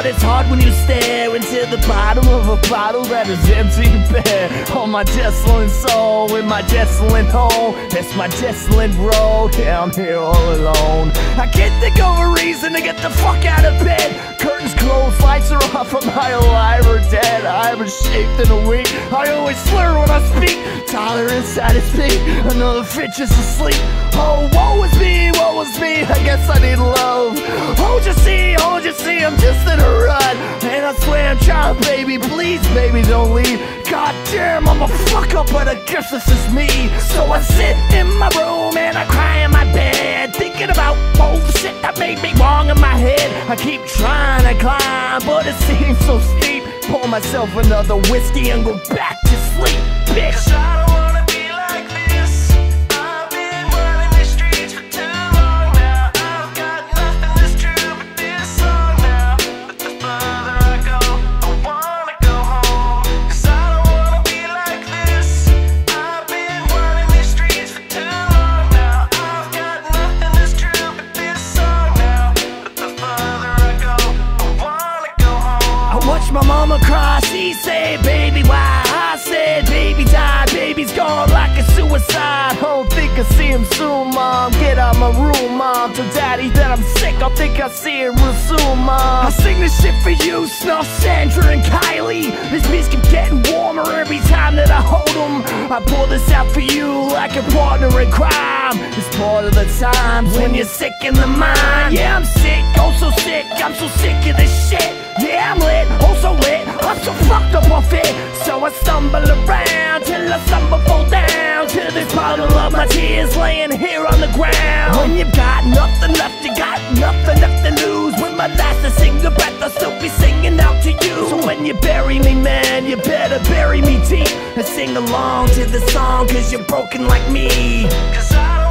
But it's hard when you stare into the bottom of a bottle that is empty and bare. On my desolate soul, in my desolate home, it's my desolate road. Yeah, I'm here all alone. I can't think of a reason to get the fuck out of bed. Curtains closed, lights are off, am I alive or dead? I haven't shaved in a week, I always slur when I speak. Tyler inside his feet, another fit just asleep. Oh, woe is me, I guess I need love. Hold your see, I'm just in a rut. And I swear I'm trying, baby, please, baby, don't leave. God damn, I'm a fuck up, but I guess this is me. So I sit in my room and I cry in my bed, thinking about all the shit that made me wrong in my head. I keep trying to climb, but it seems so steep. Pour myself another whiskey and go back to sleep, bitch. My mama cry, she said, baby, why? I said, baby died, baby's gone like a suicide. I don't think I see him soon, mom. Get out my room, mom. Tell daddy that I'm sick, I think I see him real soon, mom. I sing this shit for you, Snuff, Sandra, and Kylie. This beats keep getting warmer every time that I hold them. I pour this out for you like a partner in crime. It's part of the times when you're sick in the mind. Yeah, I'm sick, oh so sick, I'm so sick of this shit. Yeah, I'm lit, oh so lit, I'm so fucked up off it. So I stumble around till I stumble fall down to this bottle of my tears laying here on the ground. When you've got nothing left, you got nothing left to lose. When my last a single breath, I'll still be singing out to you. So when you bury me, man, you better bury me deep and sing along to the song, cause you're broken like me. Cause I